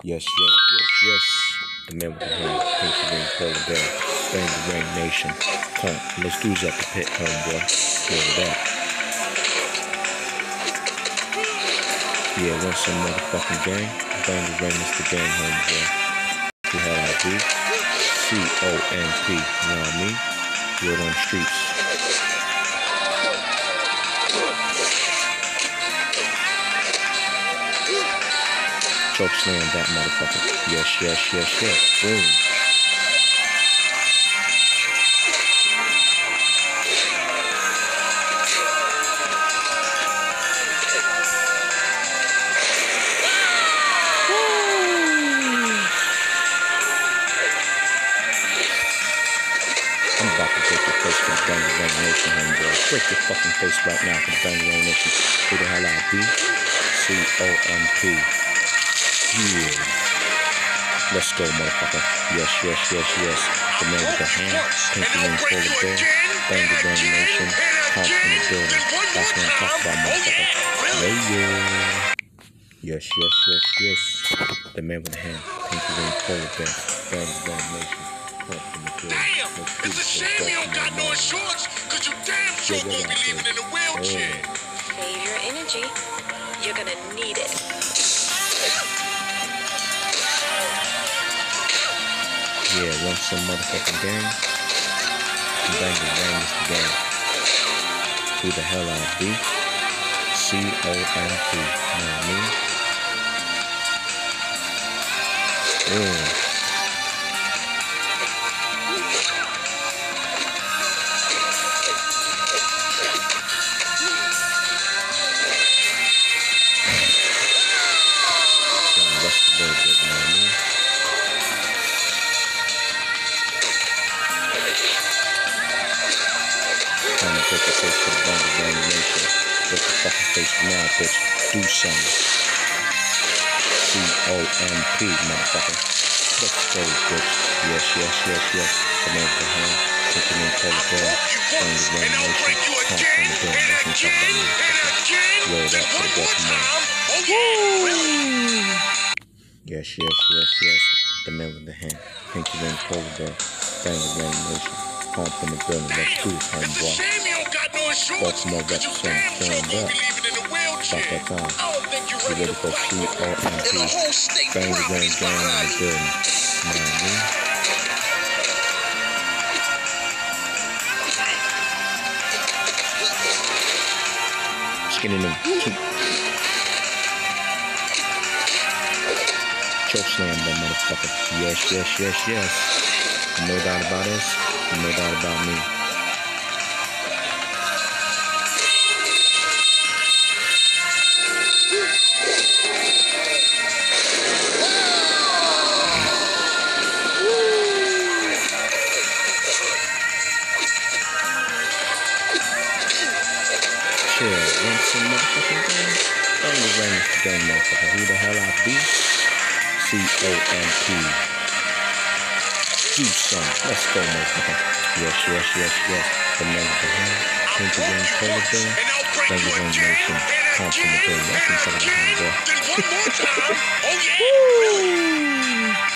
Yes, yes, yes, yes. The man with the hand, Pinky Ring, Polar Bear, Bang the Rain Nation. Come, let's do this at the pit, homeboy. Feel that. Yeah, want some motherfucking gang? Bang the Rain is the game, homeboy. Who the hell I do? C-O-M-P, you know what I mean? Word on the streets. Choke slam that motherfucker. Yes, yes, yes, yes. Boom. I'm about to break your face for the Bang the Rain Nation, homeboy. Break your fucking face right now for the Bang the Rain Nation. Who the hell I be? C-O-M-P. Yeah. Let's go, motherfucker. Yes, yes, yes, yes. The man with the hand, Pinky Ring, Polar Bear, Bang the Rain Nation, pump in the building. That's what I'm talking about, motherfucker. Yeah, yeah. Yes, yes, yes, yes. The man with the hand, Pinky Ring, Polar Bear, Bang the Rain Nation, pump in the building. It's a shame you don't got no insurance, cause you damn sure won't be leaving in a wheelchair. Save your energy. You're gonna need it. Yeah, want some motherfucking gang? Bang the Rain is the game. Who the hell I be? C-O-M-P. You know what I mean? Rest a little bit, you know what I mean? Time to break your face for the Bang the Rain Nation. Break your fucking face now, bitch. Do something. C-O-M-P, motherfucker. Let's go, bitch. Yes, yes, yes, yes. The man with the hand, Pinky Ring, Polar Bear, Bang the Rain Nation, pump in the building. That's what I'm talking about, motherfucker. Word up for the Baltimore. Yes, yes, yes, yes. The man with the hand, Pinky Ring, Polar Bear, Bang the Rain Nation, pump in the building. Let's do this, homeboy. Baltimore represent, turned up. About that time. You ready for C-O-M-P? Bang the Rain gang in the building. You know what I mean? Skinny them two. Choke slam that motherfucker. Yes, yes, yes, yes. No doubt about us. No doubt about me. Chill, want some motherfucking game? Bang the Rain is the game, motherfucker. Who the hell I be? C-O-M-P. Do something. Let's go, motherfucker. Yes, yes, yes, yes. The man with the hand, Pinky Ring, Polar Bear, Bang the Rain Nation, pump in the building. That's what I'm talking about, boy.